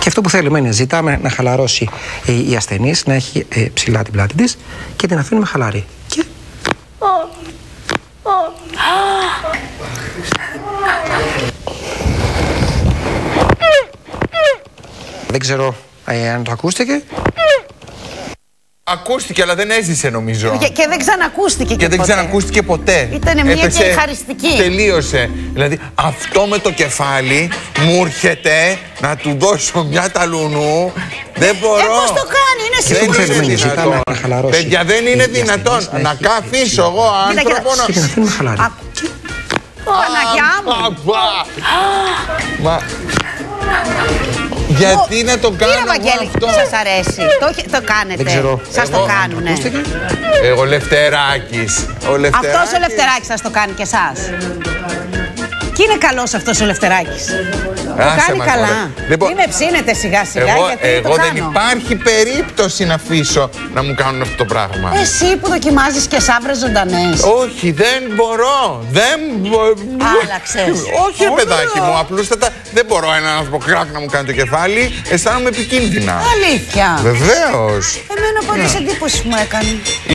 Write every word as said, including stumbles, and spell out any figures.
αυτό που θέλουμε είναι ζητάμε να χαλαρώσει η ασθενής, να έχει ε, ψηλά την πλάτη της και την αφήνουμε χαλαρή. Και... Δεν ξέρω ε, αν το ακούστηκε. Ακούστηκε, αλλά δεν έζησε νομίζω. Και, και δεν ξανακούστηκε και, και δεν ποτέ. ξανακούστηκε ποτέ. Ήταν μια Έπεσε, και χαριστική. Τελείωσε. Δηλαδή αυτό με το κεφάλι μου έρχεται να του δώσω μια ταλουνού. Δεν μπορώ. Ε, πώς το κάνει, είναι δεν σίγουρο. είναι δυνατόν. Να χαλαρώσει. Παιδιά, δεν είναι δυνατόν. Να, να αφήσω εγώ άνθρωπο να... Και την αφήνουμε χαλαρή. Παναγιά μου. Μα... Γιατί να το κάνω Κύριε Βαγγέλη, αυτό. σας αρέσει, το, το κάνετε, δεν ξέρω. σας Εγώ, το κάνουνε. Εγώ Λευτεράκης. Ο Λευτεράκης. Αυτός ο Λευτεράκης σας το κάνει και εσάς. Και είναι καλός αυτός ο Λευτεράκης. Το κάνει μας, καλά. Λοιπόν, μην με ψήνετε σιγά σιγά, εγώ, γιατί εγώ το δεν κάνω. υπάρχει περίπτωση να αφήσω να μου κάνουν αυτό το πράγμα. Εσύ που δοκιμάζεις και σαύρες ζωντανές. Όχι, δεν μπορώ. Δεν μπορώ. Άλλαξες. Όχι, ρε παιδάκι μου, απλούστατα δεν μπορώ έναν άνθρωπο κράκ να μου κάνει το κεφάλι. Αισθάνομαι επικίνδυνα. Αλήθεια. Βεβαίως. Εμένα πάντως εντύπωση μου έκανε.